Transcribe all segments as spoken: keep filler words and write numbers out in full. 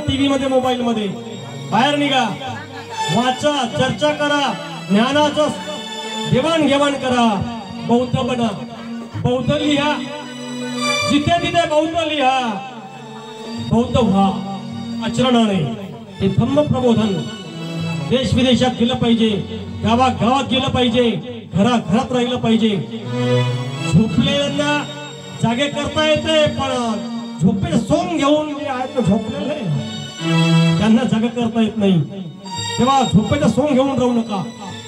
TV मध्ये mobile मध्ये, बाहेर निघा, वाचा, चर्चा करा, ज्ञानाचं देवाणघेवाण करा, बौद्ध बना, बौद्ध लिहा, जिथे तिथे बौद्ध लिहा, बौद्ध व्हा आचरणाने। हे धम्म प्रबोधन देश विदेशात गेलं पाहिजे, गावा गावात गेलं पाहिजे, घरा घरात राहिलं पाहिजे। झोपलेल्यांना जागे करता येते, पण झोपे सोंग घेऊन जे आहेत झोपलेले त्यांना जागे करता येत नाही, तेव्हा झोपेचं सोंग घेऊन राहू नका।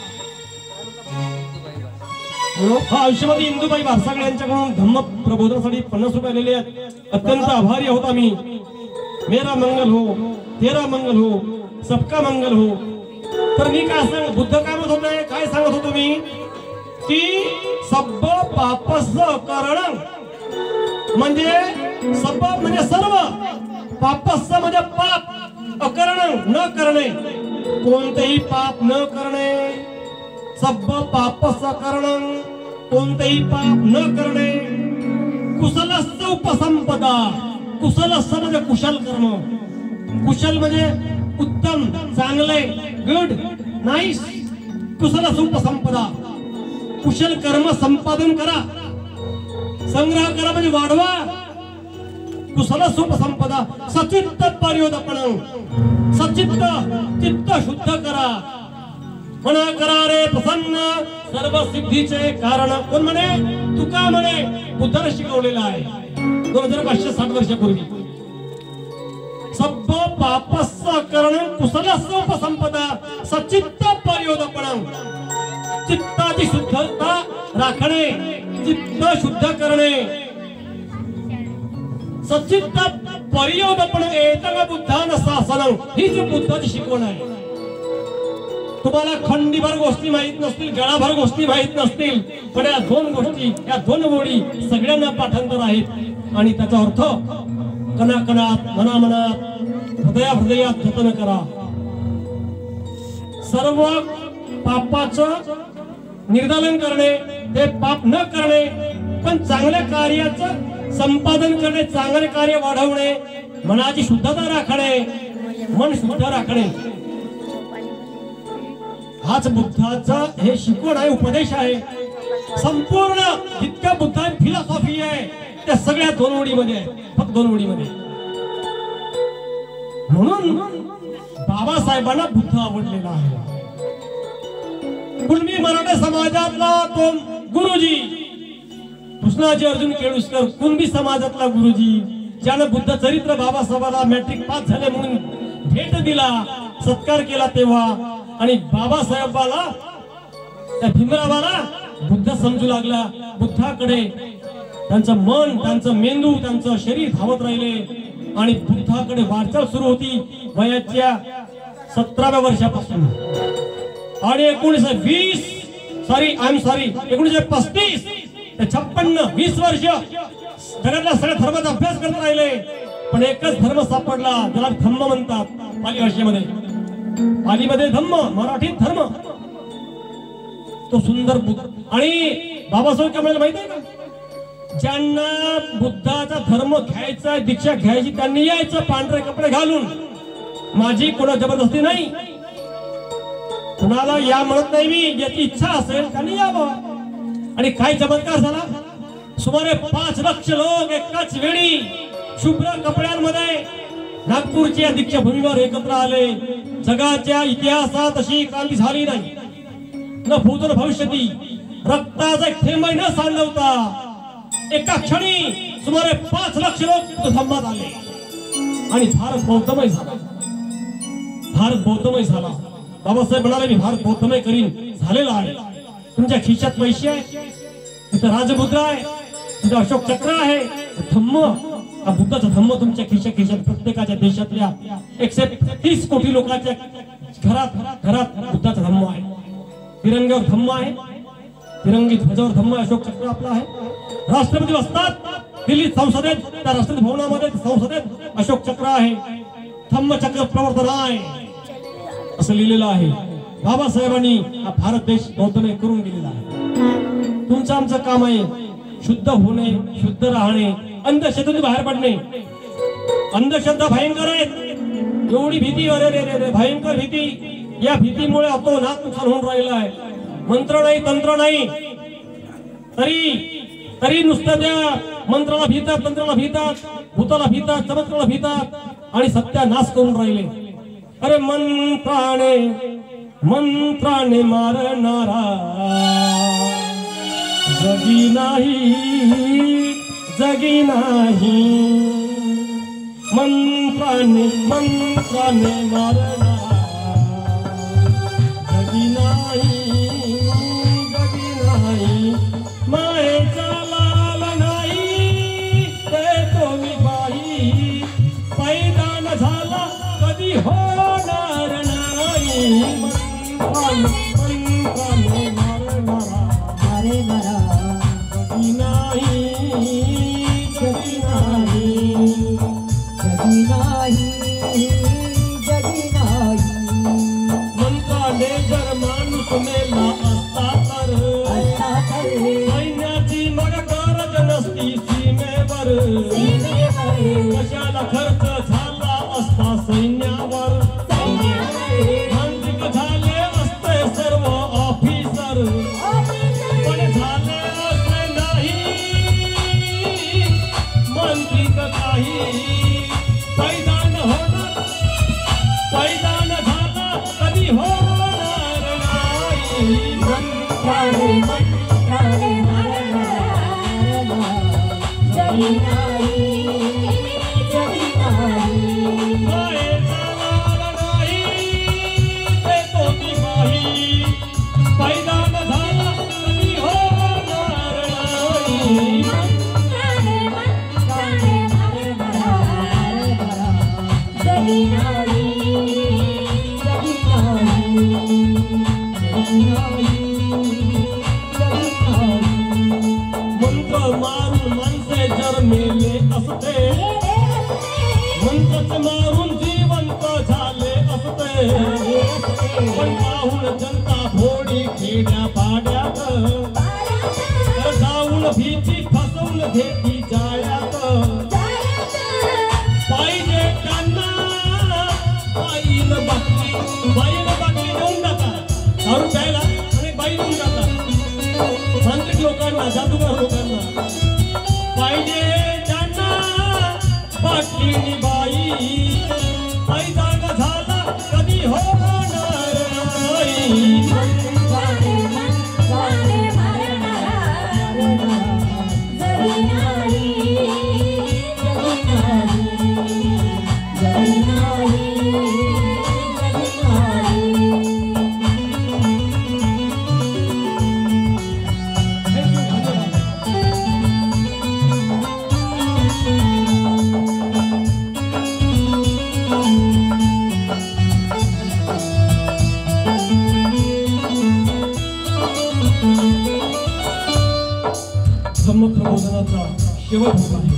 हा आयुष्यामध्ये इंदुबाई भारसागळे यांच्याकडून धम्म प्रबोधनासाठी पन्नास रुपये आलेले आहेत, अत्यंत आभारी आहोत आम्ही। मेरा मंगल हो, तेरा मंगल हो, सबका मंगल हो। तर मी काय सांग, बुद्ध काय म्हणत होते, काय सांगत होतो मी की सब्ब पापस करण म्हणजे सब म्हणजे सर्व, पापस म्हणजे पाप, अकरण न करणे, कोणतेही पाप न करणे, सब्ब पापस करण कोणतेही पाप न करणे, कुशलस्य उपसंपदा, कुशलस्य म्हणजे कुशल कर्म, कुशल म्हणजे उत्तम, चांगले, गुड, नाईस, कुशलस्य उपसंपदा, कुशल कर्म संपादन करा, संग्रह करा म्हणजे वाढवा, कुशलस्य उपसंपदा, सचित्त पर्योदपण, सचित्त चित्त शुद्ध करा, म्हणा करा रे प्रसन्न सर्व सिद्धीचे कारण। कोण म्हणे, तुका म्हणे, बुद्धाने शिकवलेला आहे दोन हजार पाचशे साठ वर्षापूर्वी। सब्ब पापस्य करण कुशलस्य उपसंपदा सचित्त पर्योदपण, चित्ताची शुद्धता राखणे, चित्त शुद्ध करणे, सचित्त पर्योदपण एतग बुद्धान शासनं, ही जी बुद्धाची शिकवण आहे। तुम्हाला खंडीभर गोष्टी माहित नसतील, गळाभर गोष्टी माहित नसतील, पण या दोन गोष्टी, या दोन ओळी सगळ्यांना पाठांतर आहेत आणि त्याचा अर्थ कणाकणात, मनामनात, हृदया हृदयात जतन करा। सर्व पापाचं निर्दालन करणे, ते पाप न करणे, पण चांगल्या कार्याचं संपादन करणे, चांगले कार्य वाढवणे, मनाची शुद्धता राखणे, मन शुद्ध राखणे, हाच बुद्धाचा हे शिकवण आहे, उपदेश आहे। संपूर्ण जितका बुद्धाची फिलॉसॉफी आहे त्या सगळ्या दोन ओळीमध्ये आहे, फक्त दोन ओळीमध्ये। म्हणून बाबासाहेबांना बुद्ध आवडलेला आहे। कुणबी मराठा समाजातला तो गुरुजी कृष्णाजी अर्जुन केळुसकर, कुणबी समाजातला गुरुजी, ज्यानं बुद्ध चरित्र बाबासाहेबाला मॅट्रिक पास झाले म्हणून भेट दिला, सत्कार केला तेव्हा, आणि बाबासाहेबाला त्या भीमरावाला बुद्ध समजू लागला। बुद्धाकडे त्यांचं मन, त्यांचं मेंदू, त्यांचं शरीर धावत राहिले आणि बुद्धाकडे वाटचाल सुरू होती वयाच्या सतराव्या वर्षापासून। आणि एकोणीसशे वीस सॉरी आय एम सॉरी एकोणीसशे पस्तीस ते छप्पन्न वीस वर्ष जगातल्या सगळ्या धर्माचा अभ्यास करत राहिले, पण एकच धर्म सापडला ज्याला धम्म म्हणतात पाली भाषेमध्ये, पालीमध्ये धम्म, मराठीत धर्म, तो सुंदर बुद्ध। आणि बाबासाहेब काय म्हणाले माहिती आहे का, ज्यांना बुद्धाचा धर्म घ्यायचा, दीक्षा घ्यायची, त्यांनी यायचं पांढरे कपडे घालून, माझी कोणा जबरदस्ती नाही, कुणाला या म्हणत नाही मी, ज्याची इच्छा असेल त्यांनी यावं। आणि काय चमत्कार झाला, सुमारे पाच लक्ष लोक एकाच वेळी शुभ्र कपड्यांमध्ये नागपूरच्या दीक्षाभूमीवर एकत्र आले। जगाच्या इतिहासात अशी क्रांती झाली नाही, न भूत न भविष्यती, रक्ताचा एक थेंबही न सांडवता एका क्षणी सुमारे पाच लक्ष लोक धम्मात आले आणि भारत बौद्धमय झाला, भारत बौद्धमय झाला। बाबासाहेब म्हणाले मी भारत बौद्धमय करीन, झालेला आहे। तुमच्या खिशात पैसे आहे, तिथं राजमुद्रा आहे, तिथं अशोक चक्र आहे, धम्म, हा बुद्धाचा धम्म तुमच्या खिशा खिशात, प्रत्येकाच्या देशातल्या एकशे तीस कोटी लोकांच्या घरात घरात बुद्धाचा धम्म आहे। तिरंग्यावर धम्म आहे, तिरंगी ध्वजावर धम्म, अशोक चक्र आपला आहे। राष्ट्रपती असतात दिल्लीत संसदेत, त्या राष्ट्रपती भवनामध्ये संसदेत अशोक चक्र आहे, धम्म चक्र प्रवर्तन आहे असं लिहिलेलं आहे। बाबासाहेबांनी हा भारत देश बौद्धमय करून गेलेला आहे। तुमचं आमचं काम आहे शुद्ध होणे, शुद्ध राहणे, अंधश्रद्धेतून बाहेर पडणे। अंधश्रद्धा भयंकर आहेत, एवढी भीती, अरे रे रे रे भयंकर भीती. या भीतीमुळे अतोनात नुकसान होऊन राहिलं आहे. मंत्र नाही, तंत्र नाही, तरी तरी नुसतं त्या मंत्राला भीतात, तंत्राला भीतात, भूताला भीतात, चमत्काराला भीतात आणि सत्यानाश करून राहिले. अरे मंत्राने मंत्राने मारणारा जगी नाही, जगी नाही. मंत्राने मंत्राने मारणारा जगी नाही, जगी नाही. मायेचा लाल नाही ते तो मी बाई, पैदान झाला कधी होणार नाही. मंत्राने मंत्राने मारणारा मारे मरा जगी नाही, जगी नाही. जगी नाही, जगी नाही. मंत्राने जर माणूस मेला असता तर असता तर सैन्याची मग गरज नसती सीमेवर. कशाला खर्च झाला असता सैन्यावर, मानसिक झाले असते सर्व ऑफिसर. पण झाले असले नाही मानसिक काही. पैदान होणार, पैदान झाला कधी होणार नाही. मंत्राने मंत्राने मारणारा जगी नाही, जगी नाही. मायेचा लाल नाही ते तो मी बाई, पैदान झाला कधी होणार नाही. मंत्राने मंत्राने मारणारा जगी नाही, जगी नाही. जगी नाही, जगी नाही. मंत्र मारून माणसे जर मेले असते, मंत्रच मारून जिवंत झाले असते. पण पाहून जनता भोडी खेड्या पाड्यात, तर जाऊन भीती फसवून घेती जाळ्यात. पाहिजे त्यांना बाईन बाटली, बाईन बाटली देऊन जातात दारू प्यायला आणि बाई देऊन जातात तांत्रिक लोकांना, जादूगार लोकांना. पाहिजे त्यांना बाटलीनी बाई, पैदान झाला कधी होणार नाही. मंत्राने मंत्राने मारणारा जगी नाही, जगी नाही. जगी नाही, जगी नाही. धम्मप्रबोधनाचा शेवट होत आहे.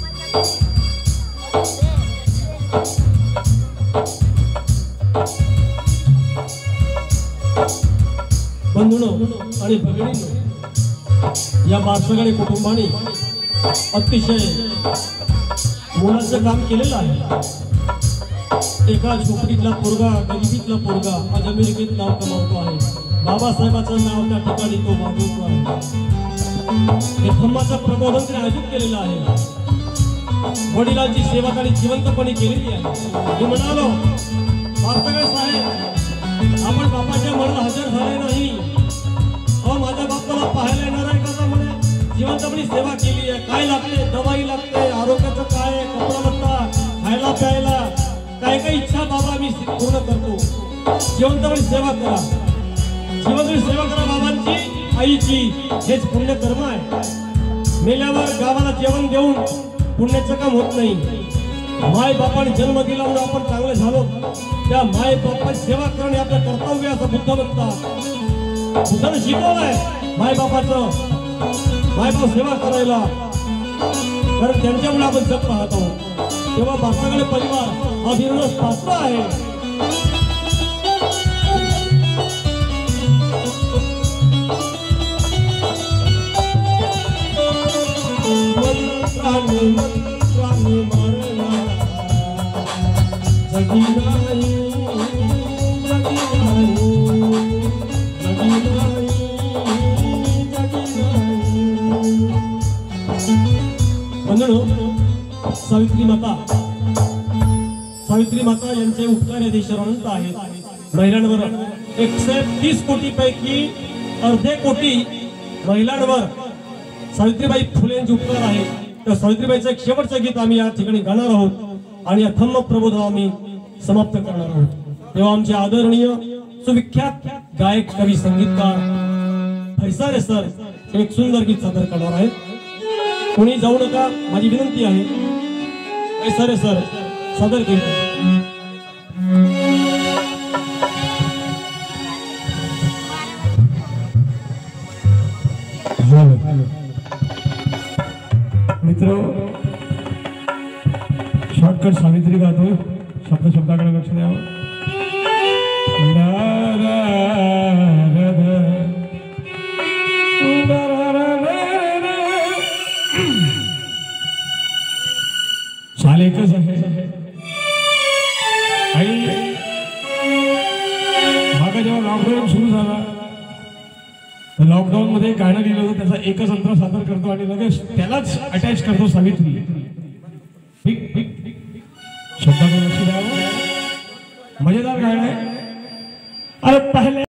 बंधूंनो आणि भगिनींनो, या बारसगाडी कुटुंबाने अतिशय मोलाचं काम केलेलं आहे. एका झोपडीतला पोरगा, गरिबीतला पोरगा आज अमेरिकेत नाव कमावतो आहे. बाबासाहेबांचं नाव त्या ठिकाणी तो वाजवतो आहे. हे धम्माचं प्रबोधन त्याने आयोजित केलेलं आहे. वडिलांची सेवा त्याने जिवंतपणे केलेली आहे. मी म्हणालो बारसगाडे साहेब, आपण बापाच्या मनात हजर झाले नाही. अहो माझ्या बापाला पाहायला येणार आहे का म्हणे, जिवंतपणे सेवा केली आहे. काय लागते, दवाई लागते, आरोग्याचं काय, कपडा लत्ता, खायला प्यायला, काय काय इच्छा बाबा मी पूर्ण करतो. जिवंतपणे सेवा करा, जिवंतपणे सेवा करा बाबांची, आईची. हेच पुण्यकर्म आहे. मेल्यावर गावाला जेवण देऊन पुण्याचं काम होत नाही. माय बापाने जन्म दिला म्हणून आपण चांगले झालो, त्या माय बापाची सेवा करणे आपलं कर्तव्य असं बुद्ध म्हणतात. बुद्धाने शिकवलंय माय बापाचं, माय बाप सेवा करायला, कारण त्यांच्यामुळे आपण जग पाहत आहोत. तेव्हा बारसगाडे परिवार अभिनव पात्र आहे. मंत्राने मंत्राने मारणारा जगी नाही जगी नाही जगी नाही जगी नाही। बंधनो, सावित्री माता सावित्री माता यांचे उपकार या देशावर अनंत आहेत। महिलांवर एकशे तीस कोटी पैकी अर्धे कोटी महिलांवर सावित्रीबाई फुलेंचे उपकार आहेत। तर सावित्रीबाईचं एक शेवटचं गीत आम्ही या ठिकाणी गाणार आहोत आणि अथम्म प्रबोधन आम्ही समाप्त करणार आहोत। तेव्हा आमचे आदरणीय सुविख्यात गायक कवी संगीतकार फैसारे सर एक सुंदर गीत सादर करणार आहेत। कोणी जाऊ नका, माझी विनंती आहे। फैसारे सर सादर केले। मित्र, शॉर्टकट सावित्री गातो, शब्द शब्दाकडे लक्ष द्यावं। चाल एकच आहे। आई मागा जेव्हा लॉकडाऊन सुरू झाला, लॉकडाऊन मध्ये गाणं लिहिलं होतं, त्याचा एकच अंतर सादर करतो आणि लगेच त्यालाच अटॅच करतो सावित्री। ठीक ठीक शब्दाकडे लक्ष द्यावं। मजेदार गाणं आहे। अरे पहिले